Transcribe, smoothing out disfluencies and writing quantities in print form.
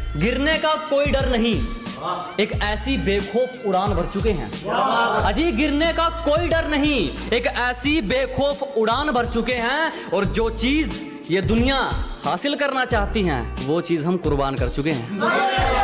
गिरने का कोई डर नहीं, एक ऐसी बेखौफ उड़ान भर चुके हैं। अजी गिरने का कोई डर नहीं, एक ऐसी बेखौफ उड़ान भर चुके हैं, और जो चीज ये दुनिया हासिल करना चाहती हैं वो चीज हम कुर्बान कर चुके हैं।